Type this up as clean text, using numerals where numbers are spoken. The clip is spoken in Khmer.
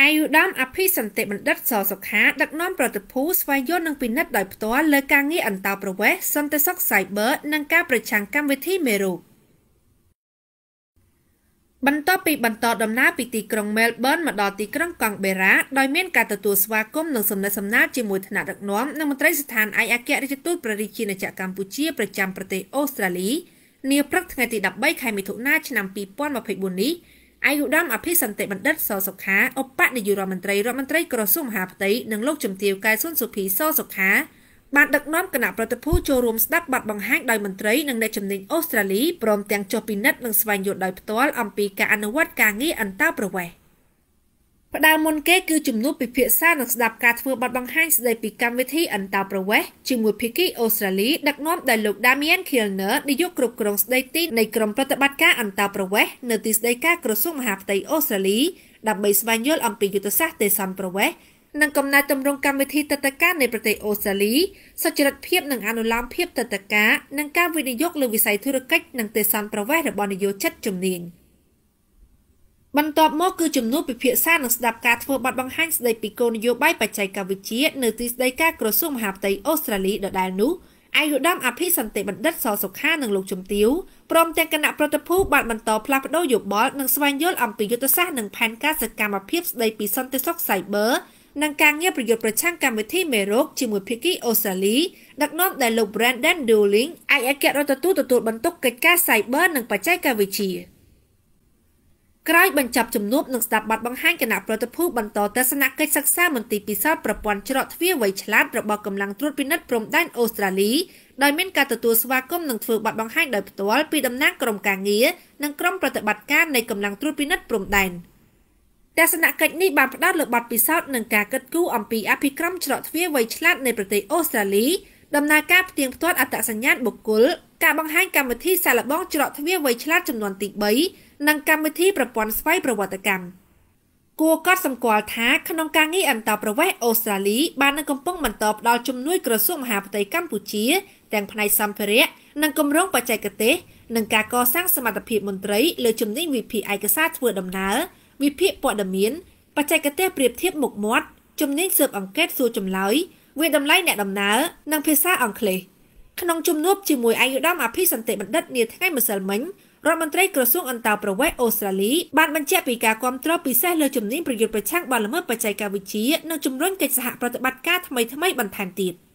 អាយុដាមអភិសន្តិបណ្ឌិតសសុខាដឹកនាំប្រតិភូស្វែងយល់និងពិនិត្យដោយផ្ទាល់លើការងារអន្តោប្រវេសន៍សន្តិសុខ Cyber និងការប្រឆាំងកម្មវិធីមេរោគបន្ទាប់ពីបន្តដំណើរពីទីក្រុង Melbourne មកដល់ទីក្រុង Canberra ដោយមានការទទួលស្វាគមន៍និងសំណេះសំណាលជាមួយថ្នាក់ដឹកនាំនិងមន្ត្រីស្ថានឯកអគ្គរដ្ឋទូតព្រះរាជាណាចក្រកម្ពុជាប្រចាំប្រទេសអូស្ត្រាលីនាព្រឹកថ្ងៃទី13ខែមិថុនាឆ្នាំ2024នេះអាយុដាមអភិសន្តិបណ្ឌិតសសុខាឧបនាយករដ្ឋមន្ត្រីក្រសួងមហាផ្ទៃនិងលោកជំទាវកែវសុនសុភីសសុខាបានដឹកនាំគណៈប្រតិភូចូលរួមស្ដាប់បទបង្ហាញដោយមន្ត្រីនិងអ្នកជំនាញអូស្ត្រាលីព្រមទាំងចុះពិនិត្យនិងស្វែងយល់ដោយផ្ទាល់អំពីការអនុវត្តការងារអន្តោប្រវេសន៍ផ្ដើមមុនគេគឺជំនួបពិភាក្សានិងស្ដាប់ការធ្វើបទបង្ហាញស្ដីពីកម្មវិធីអន្តោប្រវេសន៍ជាមួយភាគីអូស្ត្រាលីដឹកនាំដោយលោក Damian Kilner នាយកគ្រប់គ្រងស្ដីទីនៃក្រុមប្រតិបត្តិការអន្តោប្រវេសន៍នៅទីស្តីការក្រសួងមហាផ្ទៃអូស្ត្រាលីដើម្បីស្វែងយល់អំពីយុទ្ធសាស្ត្រទេសន្តប្រវេសន៍និងកំណែទម្រង់កម្មវិធីទិដ្ឋាការនៃប្រទេសអូស្ត្រាលីសុចរិតភាពនិងអនុលោមភាពទិដ្ឋាការនិងការវិនិយោគលើវិស័យធុរកិច្ចនិងទេសន្តប្រវេសន៍របស់និយោជិតជំនាញបន្ទាប់មកគឺជំនួបពិភាក្សានិងស្ដាប់ការធ្វើបទបង្ហាញស្ដីពីគោលនយោបាយបច្ចេកវិទ្យានៅទីស្តីការក្រសួងមហាផ្ទៃអូស្ត្រាលីដដែលនោះអាយុដាមអភិសន្តិបណ្ឌិតសសុខានិងលោកជំទាវព្រមទាំងគណៈប្រតិភូបានបន្តផ្លាស់ប្ដូរយោបល់និងស្វែងយល់អំពីយុទ្ធសាស្ត្រនិងផែនការសកម្មភាពស្ដីពីសន្តិសុខ Cyber និងការងារប្រយុទ្ធប្រឆាំងកម្មវិធីមេរោគជាមួយភាគីអូស្ត្រាលីដឹកនាំដោយលោក Brandon Dowling ឯកអគ្គរដ្ឋទូតទទួលបន្ទុកកិច្ចការ Cyber និងបច្ចេកវិទ្យាក្រោយបញ្ចប់ជំនួបនិងស្ដាប់បទបង្ហាញគណៈប្រតិភូបន្តទស្សនកិច្ចសិក្សាមន្ទីរពិសោធន៍ប្រព័ន្ធច្រកទ្វារវៃឆ្លាតរបស់កម្លាំងត្រួតពិនិត្យព្រំដែនអូស្ត្រាលីដោយមានការទទួលស្វាគមន៍និងធ្វើបទបង្ហាញដោយផ្ទាល់ពីតំណាងក្រុមការងារនិងក្រុមប្រតិបត្តិការនៃកម្លាំងត្រួតពិនិត្យព្រំដែនទស្សនកិច្ចនេះបានផ្ដោតលើបទពិសោធន៍និងការគិតគូរអំពីអភិក្រមច្រកទ្វារវៃឆ្លាតនៃប្រទេសអូស្ត្រាលីដំណើរការផ្ទៀងផ្ទាត់អត្តសញ្ញាណបុគ្គលការបង្ហាញកម្មវិធីសាកល្បងច្រកទ្វារវៃឆ្លាតចំនួនទី3និងកម្មវិធីប្រព័ន្ធស្វ័យប្រវត្តិកម្មគួរកត់សម្គាល់ថាក្នុងការងារអន្តោប្រវេសន៍អូស្ត្រាលីបាននឹងកំពុងបន្តផ្ដល់ជំនួយក្រសួងមហាផ្ទៃកម្ពុជាទាំងផ្នែកសម្ភារៈនិងគម្រោងបច្ចេកទេសនិងការកសាងសមត្ថភាពមន្ត្រីលើជំនាញវិភាគឯកសារធ្វើដំណើរវិភាគព័ត៌មានបច្ចេកទេសប្រៀបធៀបមុខមាត់ជំនាញស៊ើបអង្កេតសួរចម្លើយវាតម្លៃអ្នកដំណើរនិងភាសាអង់គ្លេសក្នុងជំនួបជាមួយអាយុដាមអភិសន្តិបណ្ឌិតនាថ្ងៃម្សិលមិញរដ្ឋមន្ត្រីក្រសួងអន្តោប្រវេសន៍អូស្ត្រាលីបានបញ្ជាក់ពីការគាំទ្រពិសេសលើជំនាញប្រយុទ្ធប្រឆាំងបទល្មើសបច្ចេកវិទ្យានិងជំរុញកិច្ចសហប្រតិបត្តិការថ្មីៗបន្ថែមទៀត។